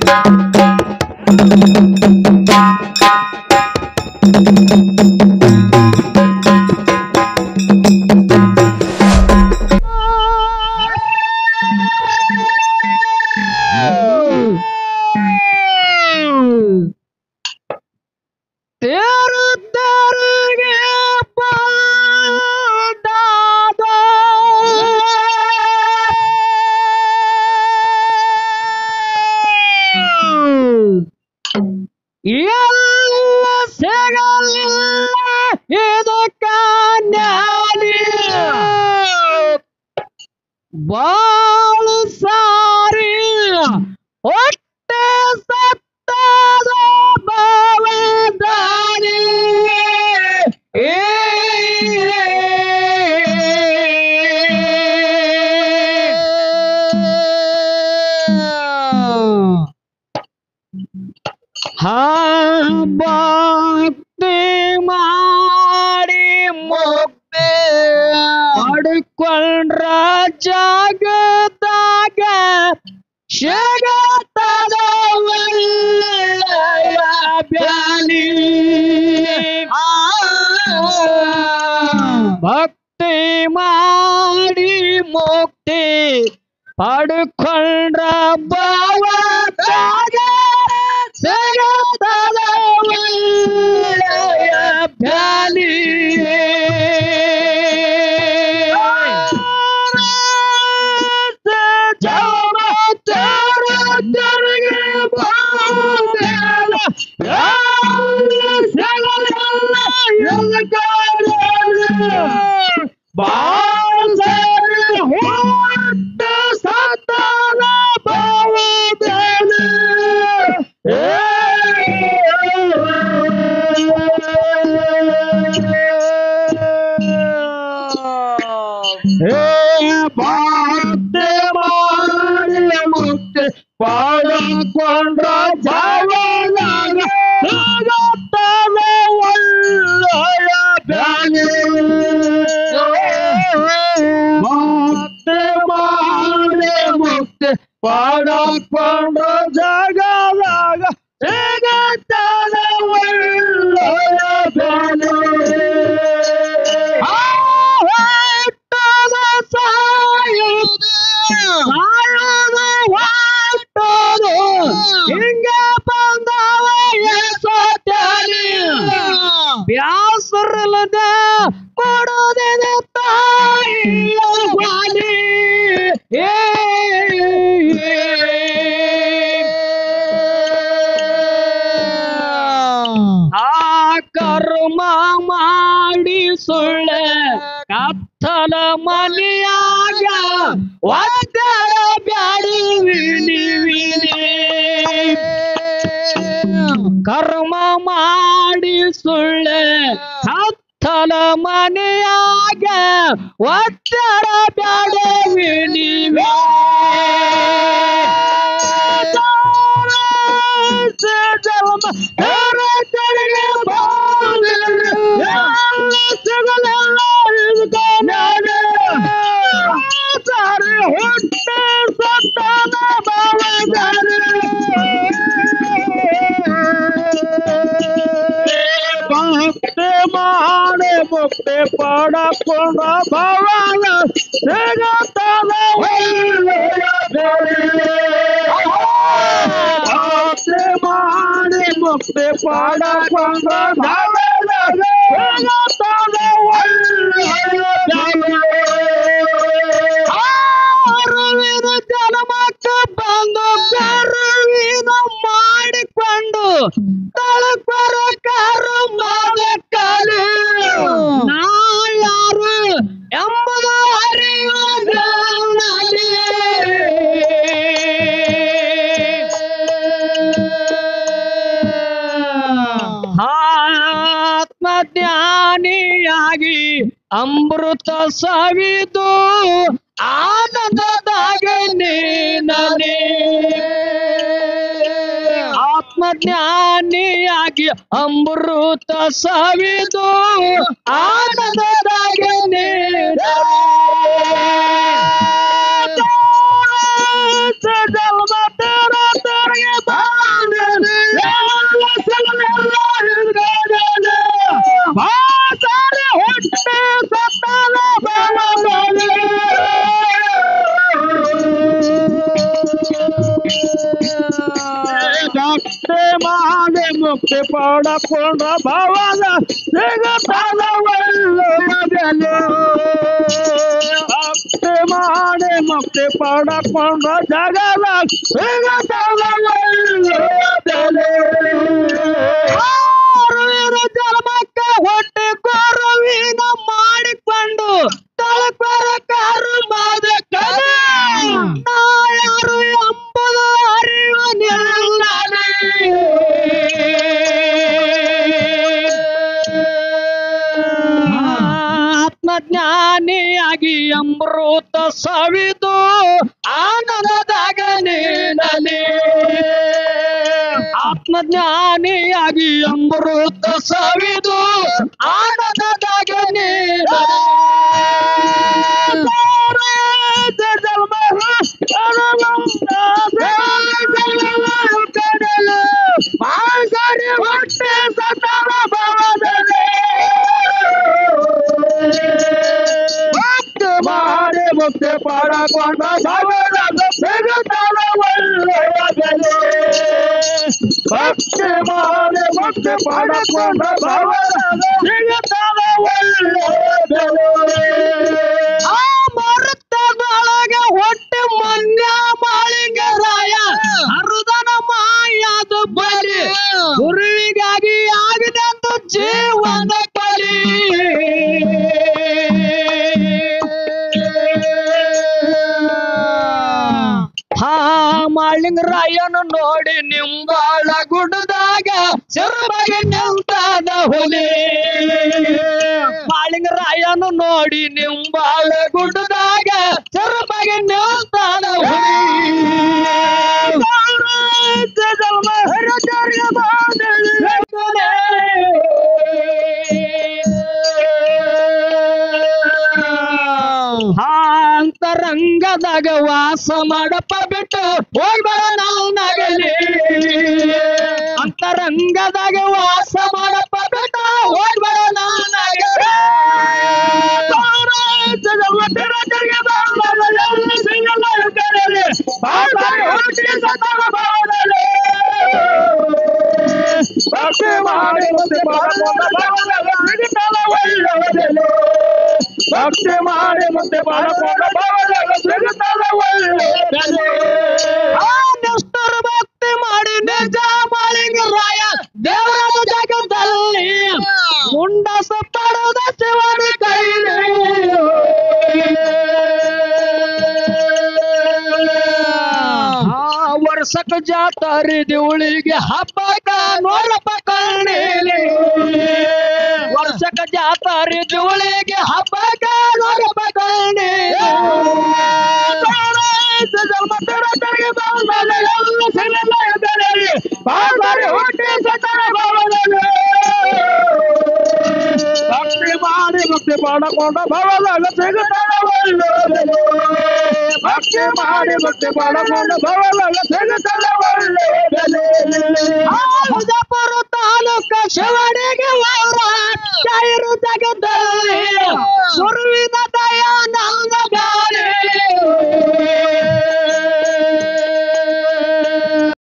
ಎಲ್ಲ ಸಿಗಲಿಲ್ಲ ಇದಕ್ಕ ನ್ಯಾಲಿ ಬಾಳು ಸಾರಿ ಹೊಟ್ಟೆ ಸತ್ತದ ಭಾವದಾರಿ ಭಕ್ತಿ ಮಾಡಿ ಮುಕ್ತಿ ಪಡ್ಕೊಂಡ್ರ ಜಗದಾಗ ಶಗತದ ಒಳ್ಳೆಯ ಬ್ಯಾಲಿ ಭಕ್ತಿ ಮಾಡಿ ಮುಕ್ತಿ ಪಡ್ಕೊಂಡ್ರ ಭಾವದಾಗ ಜಗತದ ಒಳ್ಳೆಯ ಬ್ಯಾಲಿ ಭಕ್ತಿ ಮಾಡಿ ಮುಕ್ತಿ ಪಡ್ಕೊಂಡ್ರ ಭಾವದಾಗ ಜಗತ್ತದ ಒಳ್ಳೆಯ ಬ್ಯಾಲಿ ಭಕ್ತಿ ಮಾಡಿ ಮುಕ್ತಿ ಪಡ್ಕೊಂಡ್ರ ಜಗದಾಗ ಜಗತ್ತದ ಒಳ್ಳೆಯ ಬ್ಯಾಲಿ ಹಿಂಗ ಬಂದವ ಬ್ಯಾಸರಲ್ಲದ ಕೊಡೋದಿನ ತಾಯಿಯ ಬಾಲಿ ಆ ಕರ್ಮ ಮಾಡಿ ಸುಳ್ಳೆ ಕತ್ತಲ ಮನೆಯಾಗ ಒದ್ದರ ಬ್ಯಾಡಿ ವಿನಿ ವಿನಿ ಕರ್ಮ ಮಾಡಿ ಸುಳ್ಳೆ ಕತ್ತಲ ಮನೆಯಾಗ ಒದ್ದರ ಬ್ಯಾಡಿ ವಿನಿ ಭಕ್ತಿ ಮಾಡಿ ಮುಕ್ತಿ ಪಡ್ಕೊಂಡ್ರ ಭಗವಾನ ಜಗತ್ತದ ಒಳ್ಳೆಯ ಬ್ಯಾಲಿ ಭಕ್ತಿ ಮಾಡಿ ಮುಕ್ತಿ ಪಡ್ಕೊಂಡ್ರ ಭಗವಾನ ಜಗತ್ತದ ಒಳ್ಳೆಯ ಬ್ಯಾಲಿ ಅರಿವಿನ ಜನ್ಮಕ್ಕ ಬಂದು ಕರುವಿನ ಮಾಡಿಕೊಂಡು ತಳಪರ ಕರ್ಮದ ಕಲೆ ನಾ ಯಾರು ಎಂಬುದು ಅರಿಯುವ ಆತ್ಮಜ್ಞಾನಿಯಾಗಿ ಅಮೃತ ಸವಿದು ಆನಂದದಾಗ ನೀನೇ ಆತ್ಮಜ್ಞಾನಿಯಾಗಿ ಅಮೃತ ಸವಿದು ಆನಂದದಾಗ ನೀನೇ ಜನ್ಮ ತರ ಮುಕ್ತಿ ಪಡಕೊಂಡ ಭವದ ಸಿಗುತ್ತಾದ ಒಳ್ಳೆಯ ಬೆಲೆ ಭಕ್ತಿ ಮಾಡಿ ಮುಕ್ತಿ ಪಡಕೊಂಡ ಜಗದ ಸಿಗುತ್ತಾದ ಒಳ್ಳೆಯ ಬೆಲೆ ಜನ್ಮಕ್ಕ ಹೊಟ್ಟೆ ಕೊರುವಿನ ಮಾಡಿಕೊಂಡು ತಲುಪರ ಕರ್ಮದ ಕಲೆ ಯಾರು ಎಂಬುದು ಅರಿವನಿಲ್ಲನೆ ಆತ್ಮಜ್ಞಾನಿಯಾಗಿ ಅಮೃತ ಸವಿದು ಆನಂದದಾಗ ನೀನಲಿ ಆತ್ಮಜ್ಞಾನಿಯಾಗಿ ಅಮೃತ ಸವಿದು ಆನಂದದಾಗ ಹೊಟ್ಟೆ ಸತವ ಭವದಲ್ಲಿ ಭಕ್ತಿ ಮಾಡಿ ಮುಕ್ತಿ ಪಡಕೊಂಡ ಭವದ ಸಿಗುತ್ತಾದ ಒಳ್ಳೆಯ ಬೆಲೆ ಭಕ್ತಿ ಮಾಡಿ ಮುಕ್ತಿ ಪಡಕೊಂಡ ಭವದ ಸಿಗುತ್ತಾದ ಒಳ್ಳೆಯ ಬೆಲೆ ಆ ಮರುತ್ತದೊಳಗೆ ಹೊಟ್ಟೆ ಮನ್ಯ ಮಾಳಿಂಗರಾಯ ಹರುದನ ಮಾಯದ ಬಲಿ ಗುರುವಿಗಾಗಿ ಆಗಿದಂದು ಜೀವನ ಬಲಿ ಹಾ ಮಾಳಿಂಗರಾಯನು ನೋಡಿ ನಿಂಬಾಳ ಗುಡ್ಡದಾಗ ಸಿರುಬಗೆ ನಿಂತಾದ ಹುಲಿ ಮಾಳಿಂಗರಾಯನು ನೋಡಿ ನಿಂಬಾಳ ಗುಡ್ಡದಾಗ ಸಿರುಬಗೆ ನಿಂತಾದ ಹುಲಿ ಅಂತರಂಗದಾಗ ವಾಸ ಮಾಡಪ್ಪ ಬಿಟ್ಟು ಹೋಗ್ಬೇಡ ನಾವು ನಗಲಿ ಅಂತರಂಗದಾಗ ವಾಸ ಮಾಡಪ್ಪ ಬಿಟ್ಟು ಹೋಗ್ಬೇಡ ನಾವು ನಗಲಿ ಭಕ್ತಿ ಮಾಡಿ ಮುಕ್ತಿ ಪಡಕೊಂಡ ಭವದ ಸಿಗುತ್ತಾದ ಒಳ್ಳೆಯ ಬೆಲೆ ಭಕ್ತಿ ಮಾಡಿ ಮುಕ್ತಿ ಪಡಕೊಂಡ ಭವದ ಸಿಗುತ್ತಾದ ಒಳ್ಳೆಯ ಬೆಲೆ ನಿಷ್ಠುರ ಭಕ್ತಿ ಮಾಡಿ ನಿಜ ಮಾಳಿಂಗರಾಯ ದೇವರ ಜಗದಲ್ಲಿ ಮುಂಡಸ ಪಡೆದ ಶಿವನ ಕೈಲಿ ವರ್ಷಕ ಜಾತ್ರೆ ದೇವಳಿಗೆ ಹಬ್ಬಕ ನೋಡಪ್ಪ ಕಣ್ಣೀಲಿ ವರ್ಷಕ ಜಾತ್ರೆ ದೇವಳಿಗೆ ಹಬ್ಬಕ ನೋಡಪ್ಪ ಕಣ್ಣೀಲಿ ಭಕ್ತಿ ಮಾಡಿ ಮುಕ್ತಿ ಪಡಕೊಂಡ ಭವದಾಗ ಸಿಗುತ್ತಾದ ಒಳ್ಳೆಯ ಬೆಲೆ ಭಕ್ತಿ ಮಾಡಿ ಮುಕ್ತಿ ಪಡಕೊಂಡ ಭವದಾಗ ಸಿಗುತ್ತಾದ